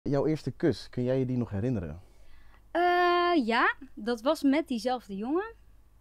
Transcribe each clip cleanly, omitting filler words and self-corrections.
Jouw eerste kus, kun jij je die nog herinneren? Ja, dat was met diezelfde jongen.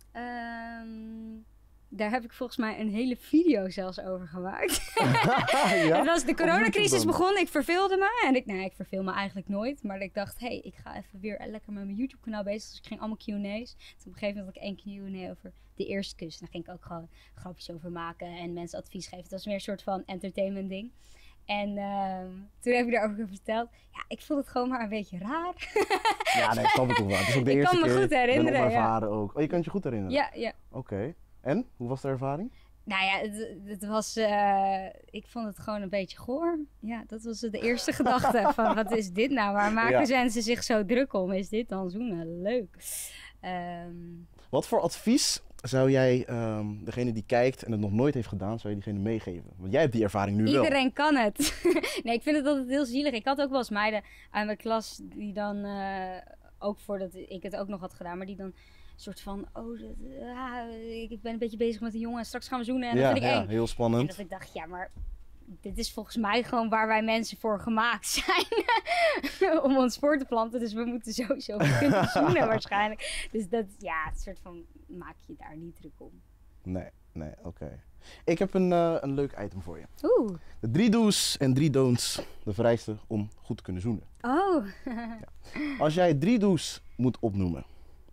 Daar heb ik volgens mij een hele video zelfs over gemaakt. Ja? Het was de Op coronacrisis YouTube dan? begon, ik verveelde me. En ik verveel me eigenlijk nooit. Maar ik dacht, ik ga even weer lekker met mijn YouTube kanaal bezig. Dus ik ging allemaal Q&A's. Toen op een gegeven moment had ik één Q&A over de eerste kus. Daar ging ik ook gewoon grapjes over maken en mensen advies geven. Het was meer een soort van entertainment ding. En toen heb ik daarover verteld. Ja, ik vond het gewoon maar een beetje raar. Ja, nee, snap ik ook wel. Het is ook de Ik eerste kan me keer. goed herinneren, Ik ben ja. onervaren ook. Oh, je kan het je goed herinneren? Ja, ja. Oké. En? Hoe was de ervaring? Nou ja, het was... ik vond het gewoon een beetje goor. Ja, dat was de eerste gedachte. Van, wat is dit nou? Waar maken mensen zich zo druk om? Is dit dan zoenen? Leuk. Wat voor advies zou jij degene die kijkt en het nog nooit heeft gedaan, zou je diegene meegeven? Want jij hebt die ervaring nu wel. Iedereen kan het. Nee, ik vind het altijd heel zielig. Ik had ook wel eens meiden uit mijn klas die dan... ook voordat ik het ook nog had gedaan, maar die dan... soort van, ik ben een beetje bezig met een jongen en straks gaan we zoenen en dat vind ik eng. Ja, heel spannend. En dat ik dacht, ja, maar dit is volgens mij gewoon waar wij mensen voor gemaakt zijn. Om ons voor te planten, dus we moeten sowieso kunnen zoenen waarschijnlijk. Dus dat, ja, het soort van, maak je daar niet druk om. Nee, oké. Ik heb een leuk item voor je. Oeh. De 3 do's en 3 don'ts, de vereisten om goed te kunnen zoenen. Oh. Als jij 3 do's moet opnoemen.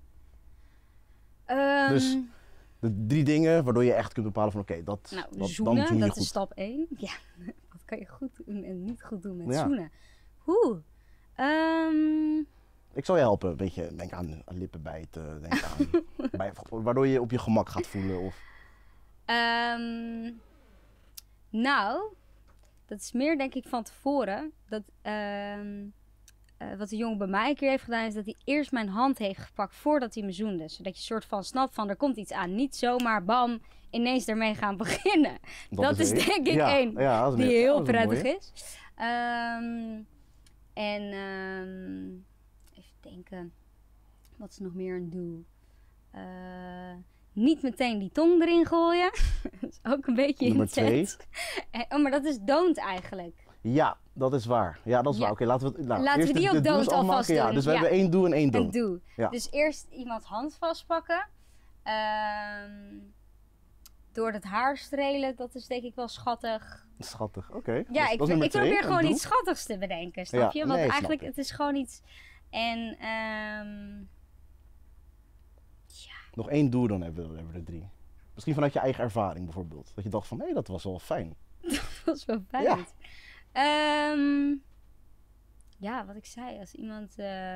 Dus de 3 dingen waardoor je echt kunt bepalen van oké, Nou, dan zoenen, zoen je dat goed. is stap 1. Ja, wat kan je goed doen en niet goed doen met Ja. zoenen? Ik zal je helpen, weet je, denk aan lippen bijten, denk aan waardoor je je op je gemak gaat voelen of... Nou, dat is meer denk ik van tevoren. Dat, wat de jongen bij mij een keer heeft gedaan, is dat hij eerst mijn hand heeft gepakt voordat hij me zoende. Zodat je soort van snapt van, er komt iets aan. Niet zomaar, bam, ineens ermee gaan beginnen. Dat is denk ik één die heel prettig is. Even denken, wat is nog meer een doel? Niet meteen die tong erin gooien. Dat is ook een beetje intens. Maar dat is don't eigenlijk. Ja, dat is waar. Ja, dat is waar. Oké, laten we die ook don't alvast doen. Ja, dus we hebben 1 do en 1 don't. Een do. Ja. Dus eerst iemands hand vastpakken. Door het haar strelen, dat is denk ik wel schattig. Schattig, oké. Ja, dat is ik probeer gewoon do. iets schattigs te bedenken, snap je? Want eigenlijk, het is gewoon iets... En... Nog 1 do, dan hebben we er 3. Misschien vanuit je eigen ervaring bijvoorbeeld. Dat je dacht van, hé, dat was wel fijn. Dat was wel fijn. Ja. Wat ik zei, als iemand...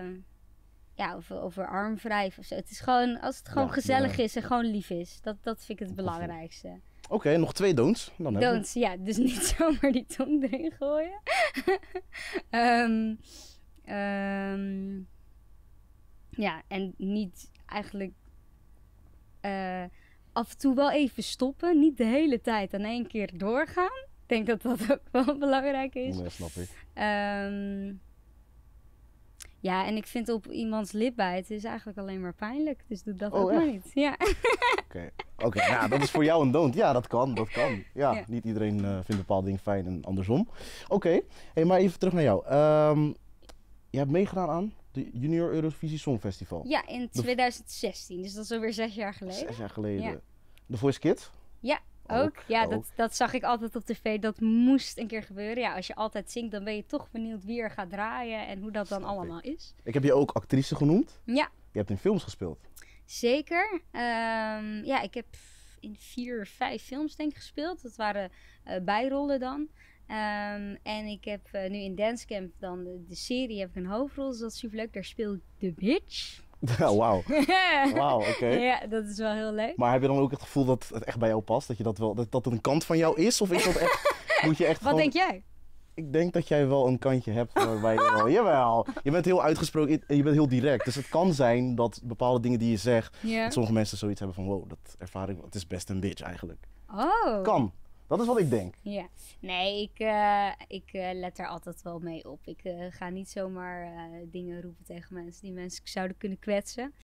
over armwrijf of zo. Het is gewoon, als het gewoon gezellig is en gewoon lief is. Dat vind ik het belangrijkste. Oké, nog 2 don'ts. Dan don'ts, ja. Dus niet zomaar die tong erin gooien. Ja, en niet eigenlijk... af en toe wel even stoppen. Niet de hele tijd aan 1 keer doorgaan. Ik denk dat dat ook wel belangrijk is. Nee, snap ik. Ja, en ik vind op iemands lip bijten is eigenlijk alleen maar pijnlijk. Dus doe dat ook maar niet. Ja. Oké, nou, dat is voor jou een don't. Ja, dat kan. Ja. Niet iedereen vindt bepaalde dingen fijn en andersom. Oké, hey, maar even terug naar jou. Je hebt meegedaan aan de Junior Eurovisie Songfestival. Ja, in 2016. Dus dat is alweer 6 jaar geleden. 6 jaar geleden. Ja. The Voice Kids? Ja, ook. Ja, dat zag ik altijd op tv. Dat moest een keer gebeuren. Ja, als je altijd zingt, dan ben je toch benieuwd wie er gaat draaien en hoe dat dan allemaal is. Ik heb je ook actrice genoemd. Ja. Je hebt in films gespeeld. Zeker. Ja, ik heb in 4, 5 films denk ik gespeeld. Dat waren bijrollen dan. En ik heb nu in Dance Camp dan de serie heb ik een hoofdrol. Dus dat is superleuk. Daar speel ik de bitch. Wauw. Wauw, oké. Ja, dat is wel heel leuk. Maar heb je dan ook het gevoel dat het echt bij jou past? Dat je dat wel, dat het een kant van jou is? Of is dat echt, moet je echt Wat denk jij? Ik denk dat jij wel een kantje hebt waarbij je wel, jawel, je bent heel uitgesproken en je bent heel direct. Dus het kan zijn dat bepaalde dingen die je zegt, dat sommige mensen zoiets hebben van wow, dat ervaar ik, het is best een bitch eigenlijk. Oh. Kan. Dat is wat ik denk. Ja. Nee, ik let er altijd wel mee op. Ik ga niet zomaar dingen roepen tegen mensen die mensen zouden kunnen kwetsen.